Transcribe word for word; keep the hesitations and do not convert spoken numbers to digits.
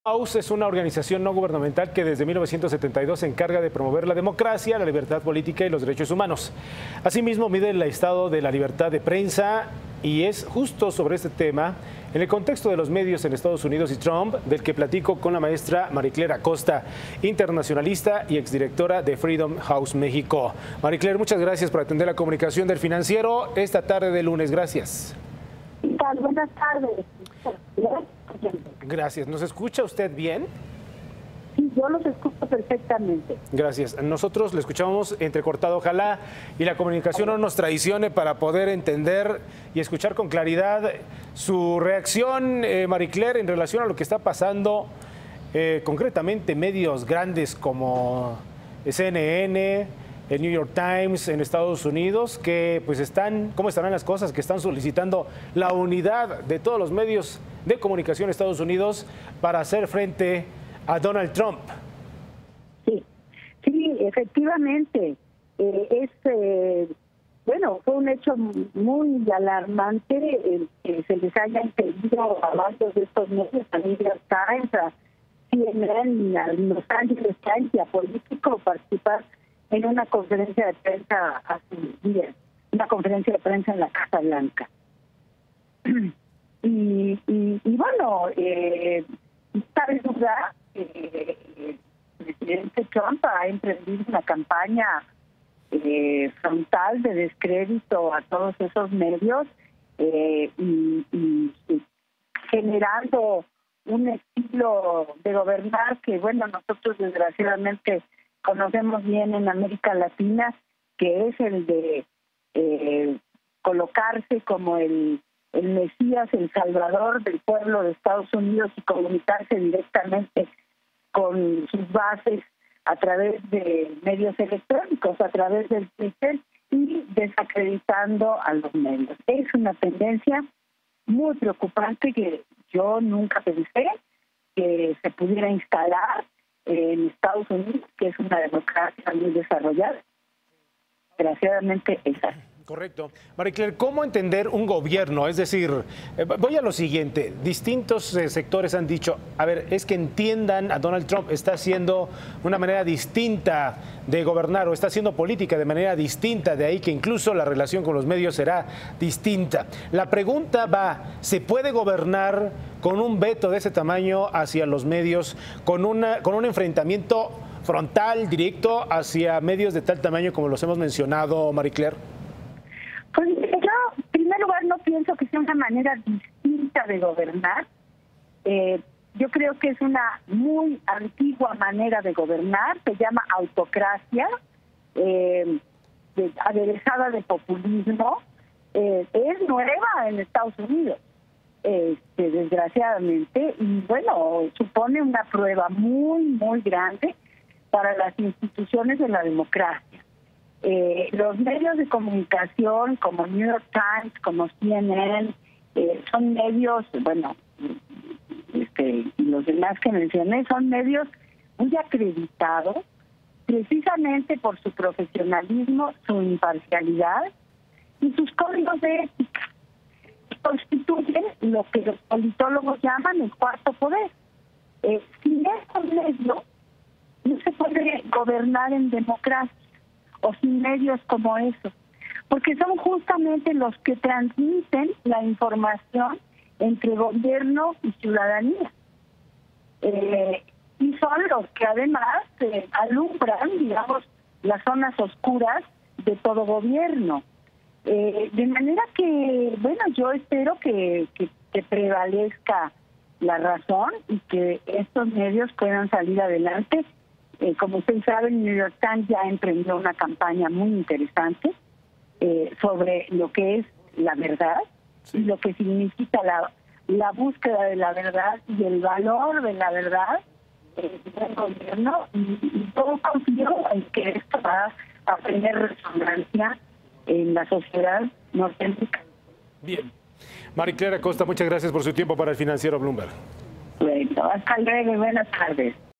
House es una organización no gubernamental que desde mil novecientos setenta y dos se encarga de promover la democracia, la libertad política y los derechos humanos. Asimismo, mide el estado de la libertad de prensa y es justo sobre este tema, en el contexto de los medios en Estados Unidos y Trump, del que platico con la maestra Maricler Acosta, internacionalista y exdirectora de Freedom House México. Maricler, muchas gracias por atender la comunicación del Financiero esta tarde de lunes. Gracias. ¿Qué tal? Buenas tardes. Gracias. ¿Nos escucha usted bien? Sí, yo los escucho perfectamente. Gracias. Nosotros le escuchamos entrecortado, ojalá y la comunicación no nos traicione para poder entender y escuchar con claridad su reacción, eh, Maricler, en relación a lo que está pasando, eh, concretamente medios grandes como C N N, el New York Times en Estados Unidos, que pues están, ¿cómo estarán las cosas? Que están solicitando la unidad de todos los medios de comunicación de Estados Unidos para hacer frente a Donald Trump. Sí, sí, efectivamente. Eh, es, eh, bueno, fue un hecho muy alarmante el que se les haya impedido a varios de estos medios, a New York Times, a C N N, a Los Angeles Times y a Político, participar en una conferencia de prensa hace días, una conferencia de prensa en la Casa Blanca. Y, y, y bueno, eh, cabe duda, eh, el presidente Trump ha emprendido una campaña eh, frontal de descrédito a todos esos medios eh, y, y, y generando un estilo de gobernar que, bueno, nosotros desgraciadamente conocemos bien en América Latina, que es el de eh, colocarse como el el Mesías, el Salvador del pueblo de Estados Unidos y comunicarse directamente con sus bases a través de medios electrónicos, a través del Twitter y desacreditando a los medios. Es una tendencia muy preocupante que yo nunca pensé que se pudiera instalar en Estados Unidos, que es una democracia muy desarrollada. Desgraciadamente es así. Correcto. Maricler, ¿cómo entender un gobierno? Es decir, eh, voy a lo siguiente, distintos eh, sectores han dicho, a ver, es que entiendan a Donald Trump, está haciendo una manera distinta de gobernar o está haciendo política de manera distinta, de ahí que incluso la relación con los medios será distinta. La pregunta va, ¿se puede gobernar con un veto de ese tamaño hacia los medios, con, una, con un enfrentamiento frontal, directo hacia medios de tal tamaño como los hemos mencionado, Maricler? Pues yo, en primer lugar, no pienso que sea una manera distinta de gobernar. Eh, yo creo que es una muy antigua manera de gobernar, se llama autocracia, eh, de, aderezada de populismo. Eh, es nueva en Estados Unidos, este, desgraciadamente, y bueno, supone una prueba muy, muy grande para las instituciones de la democracia. Eh, los medios de comunicación como New York Times, como C N N, eh, son medios, bueno, este, y los demás que mencioné, son medios muy acreditados, precisamente por su profesionalismo, su imparcialidad y sus códigos de ética. Constituyen lo que los politólogos llaman el cuarto poder. Eh, sin estos medios no se puede gobernar en democracia, o sin medios como esos, porque son justamente los que transmiten la información entre gobierno y ciudadanía. Eh, y son los que además eh, alumbran, digamos, las zonas oscuras de todo gobierno. Eh, de manera que, bueno, yo espero que, que, que prevalezca la razón y que estos medios puedan salir adelante. Eh, como ustedes saben, New York Times ya emprendió una campaña muy interesante eh, sobre lo que es la verdad, sí, y lo que significa la, la búsqueda de la verdad y el valor de la verdad eh, del gobierno, y, y todo confío en que esto va a tener resonancia en la sociedad norteamericana. Bien. Maricler Acosta, muchas gracias por su tiempo para el Financiero Bloomberg. Bueno, hasta luego y buenas tardes.